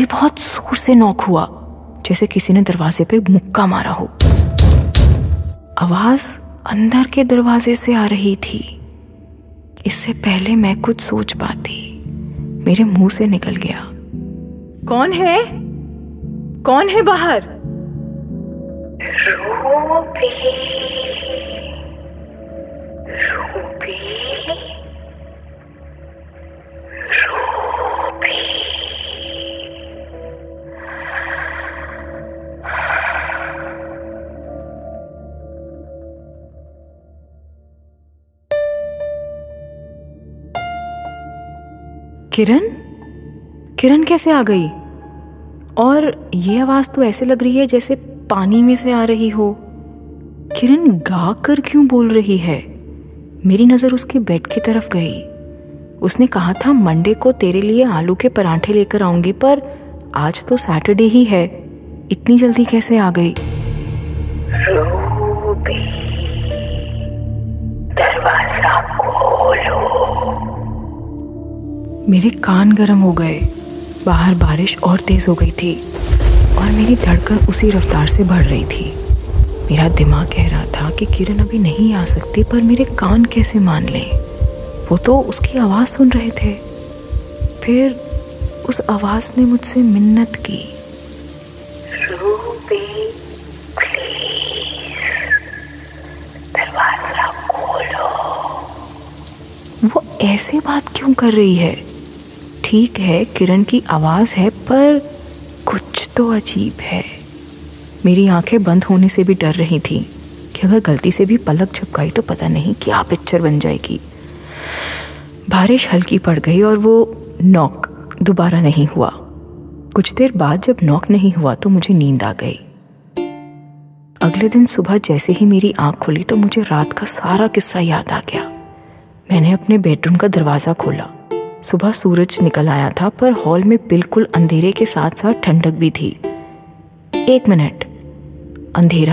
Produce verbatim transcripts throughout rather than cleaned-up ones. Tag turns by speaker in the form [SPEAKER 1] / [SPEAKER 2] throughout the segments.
[SPEAKER 1] बहुत जोर से नॉक हुआ, जैसे किसी ने दरवाजे पे मुक्का मारा हो। आवाज अंदर के दरवाजे से आ रही थी। इससे पहले मैं कुछ सोच पाती, मेरे मुंह से निकल गया, कौन है? कौन है बाहर?
[SPEAKER 2] Ruby, Ruby, Ruby.
[SPEAKER 1] Kiran? Kiran कैसे आ गई? और ये आवाज तो ऐसे लग रही है जैसे पानी में से आ रही हो। किरण गा कर क्यों बोल रही है? मेरी नजर उसके बेड की तरफ गई। उसने कहा था मंडे को तेरे लिए आलू के पराठे लेकर आऊंगी, पर आज तो सैटरडे ही है, इतनी जल्दी कैसे आ गई?
[SPEAKER 2] रूबी, दरवाजा खोलो।
[SPEAKER 1] मेरे कान गर्म हो गए। बाहर बारिश और तेज हो गई थी और मेरी धड़कन उसी रफ्तार से बढ़ रही थी। मेरा दिमाग कह रहा था कि किरण अभी नहीं आ सकती, पर मेरे कान कैसे मान लें? वो तो उसकी आवाज़ सुन रहे थे। फिर उस आवाज़ ने मुझसे मिन्नत की,
[SPEAKER 2] रूबी प्लीज, दरवाजा खोलो।
[SPEAKER 1] वो ऐसे बात क्यों कर रही है? ठीक है, किरण की आवाज़ है, पर कुछ तो अजीब है। मेरी आंखें बंद होने से भी डर रही थी कि अगर गलती से भी पलक झपकाई तो पता नहीं क्या पिक्चर बन जाएगी। बारिश हल्की पड़ गई और वो नॉक दोबारा नहीं हुआ। कुछ देर बाद जब नॉक नहीं हुआ तो मुझे नींद आ गई। अगले दिन सुबह जैसे ही मेरी आंख खुली तो मुझे रात का सारा किस्सा याद आ गया। मैंने अपने बेडरूम का दरवाज़ा खोला। सुबह सूरज निकल आया था, पर हॉल में बिल्कुल अंधेरे के साथ साथ ठंडक भी थी। एक मिनट, अंधेरा?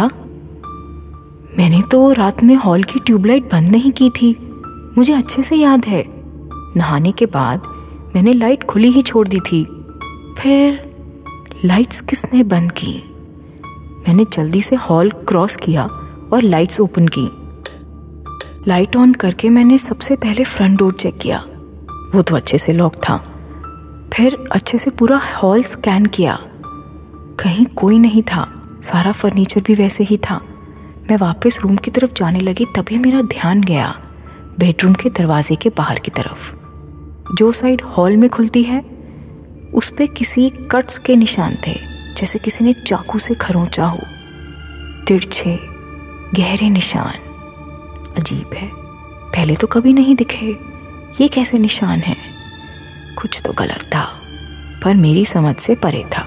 [SPEAKER 1] मैंने तो रात में हॉल की ट्यूबलाइट बंद नहीं की थी, मुझे अच्छे से याद है। नहाने के बाद मैंने लाइट खुली ही छोड़ दी थी। फिर लाइट्स किसने बंद की? मैंने जल्दी से हॉल क्रॉस किया और लाइट्स ओपन की। लाइट ऑन करके मैंने सबसे पहले फ्रंट डोर चेक किया, वो तो अच्छे से लॉक था। फिर अच्छे से पूरा हॉल स्कैन किया, कहीं कोई नहीं था, सारा फर्नीचर भी वैसे ही था। मैं वापस रूम की तरफ जाने लगी, तभी मेरा ध्यान गया बेडरूम के दरवाजे के बाहर की तरफ। जो साइड हॉल में खुलती है उस पे किसी कट्स के निशान थे, जैसे किसी ने चाकू से खरोंचा हो। तिरछे गहरे निशान, अजीब है, पहले तो कभी नहीं दिखे। ये कैसे निशान हैं? कुछ तो गलत था, पर मेरी समझ से परे था।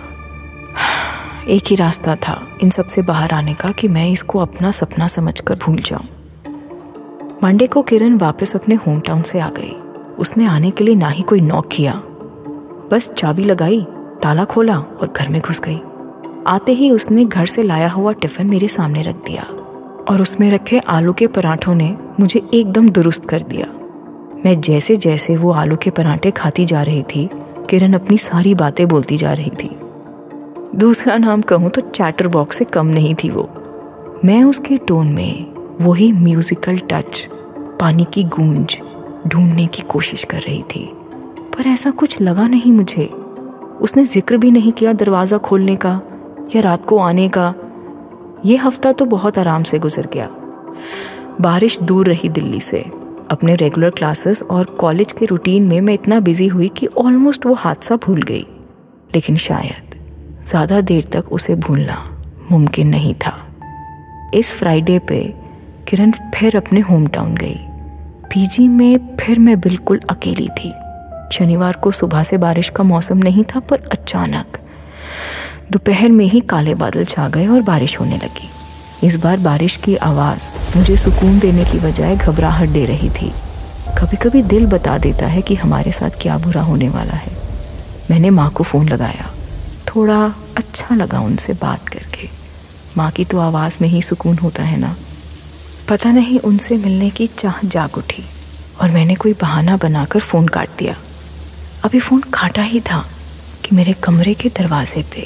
[SPEAKER 1] एक ही रास्ता था इन सब से बाहर आने का, कि मैं इसको अपना सपना समझकर भूल जाऊं। मंडे को किरण वापस अपने होम टाउन से आ गई। उसने आने के लिए ना ही कोई नॉक किया, बस चाबी लगाई, ताला खोला और घर में घुस गई। आते ही उसने घर से लाया हुआ टिफिन मेरे सामने रख दिया और उसमें रखे आलू के पराठों ने मुझे एकदम दुरुस्त कर दिया। मैं जैसे जैसे वो आलू के पराठे खाती जा रही थी, किरण अपनी सारी बातें बोलती जा रही थी। दूसरा नाम कहूँ तो चैटर बॉक्स से कम नहीं थी वो। मैं उसके टोन में वही म्यूजिकल टच, पानी की गूंज ढूंढने की कोशिश कर रही थी, पर ऐसा कुछ लगा नहीं मुझे। उसने जिक्र भी नहीं किया दरवाज़ा खोलने का या रात को आने का। ये हफ्ता तो बहुत आराम से गुजर गया। बारिश दूर रही दिल्ली से। अपने रेगुलर क्लासेस और कॉलेज के रूटीन में मैं इतना बिजी हुई कि ऑलमोस्ट वो हादसा भूल गई, लेकिन शायद ज़्यादा देर तक उसे भूलना मुमकिन नहीं था। इस फ्राइडे पे किरण फिर अपने होम टाउन गई। पीजी में फिर मैं बिल्कुल अकेली थी। शनिवार को सुबह से बारिश का मौसम नहीं था, पर अचानक दोपहर में ही काले बादल छा गए और बारिश होने लगी। इस बार बारिश की आवाज़ मुझे सुकून देने की बजाय घबराहट दे रही थी। कभी कभी दिल बता देता है कि हमारे साथ क्या बुरा होने वाला है। मैंने माँ को फ़ोन लगाया। थोड़ा अच्छा लगा उनसे बात करके। माँ की तो आवाज़ में ही सुकून होता है ना। पता नहीं उनसे मिलने की चाह जाग उठी और मैंने कोई बहाना बनाकर फ़ोन काट दिया। अभी फ़ोन काटा ही था कि कि मेरे कमरे के दरवाजे पे।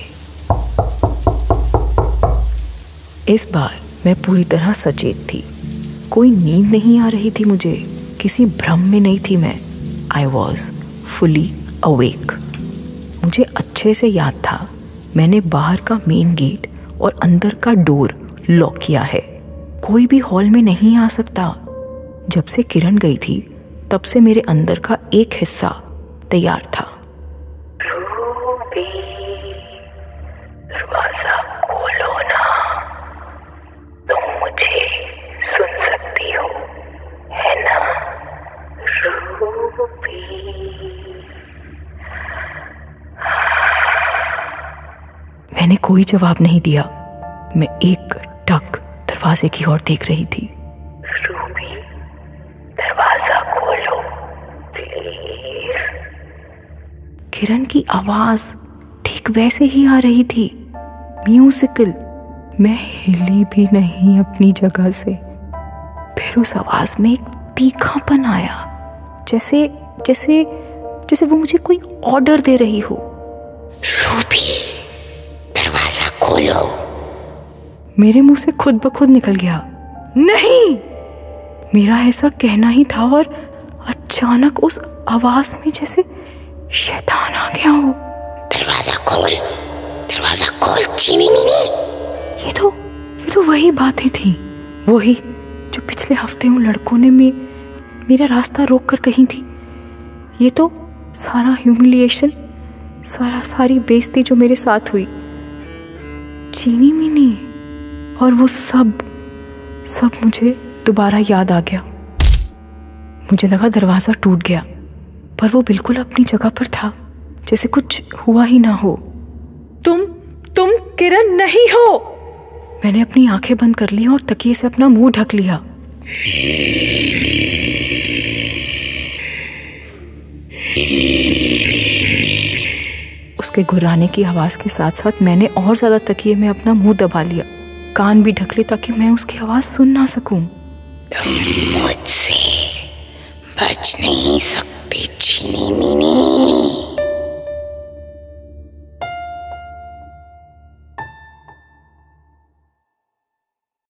[SPEAKER 1] इस बार मैं पूरी तरह सचेत थी। कोई नींद नहीं आ रही थी मुझे, किसी भ्रम में नहीं थी मैं। I was fully awake. मुझे अच्छे से याद था मैंने बाहर का मेन गेट और अंदर का डोर लॉक किया है। कोई भी हॉल में नहीं आ सकता। जब से किरण गई थी तब से मेरे अंदर का एक हिस्सा तैयार था।
[SPEAKER 2] रूबी, दरवाजा खोलो ना, तुम मुझे सुन सकती हो, है ना रूबी?
[SPEAKER 1] मैंने कोई जवाब नहीं दिया। मैं एक टक दरवाजे की ओर देख रही थी।
[SPEAKER 2] रूबी, दरवाजा खोलो प्लीज।
[SPEAKER 1] किरण की आवाज ठीक वैसे ही आ रही थी, म्यूजिकल। मैं हिली भी नहीं अपनी जगह से। फिर उस आवाज में एक तीखापन आया, जैसे जैसे जैसे वो मुझे कोई ऑर्डर दे रही हो।
[SPEAKER 2] रूबी, दरवाजा खोलो।
[SPEAKER 1] मेरे मुंह से खुद ब खुद निकल गया, नहीं। मेरा ऐसा कहना ही था और अचानक उस आवाज में जैसे शैतान आ गया हो।
[SPEAKER 2] दरवाजा खोल, दरवाजा खोल चीनी मीनी।
[SPEAKER 1] ये तो ये तो वही बातें थी, वही जो पिछले हफ्ते उन लड़कों ने मे, मेरा रास्ता रोक कर कही थी। ये तो सारा ह्यूमिलिएशन, सारा सारी बेइज्जती जो मेरे साथ हुई, चीनी मीनी, और वो सब सब मुझे दोबारा याद आ गया। मुझे लगा दरवाजा टूट गया, पर वो बिल्कुल अपनी जगह पर था, जैसे कुछ हुआ ही ना हो। तुम तुम किरण नहीं हो। मैंने अपनी आंखें बंद कर ली और तकिए से अपना मुंह ढक लिया। उसके गुर्राने की आवाज के साथ साथ मैंने और ज्यादा तकिए में अपना मुंह दबा लिया, कान भी ढक लिए ताकि मैं उसकी आवाज सुन ना सकूं।
[SPEAKER 2] तुम मुझसे बच नहीं सकती चीनी मीनी।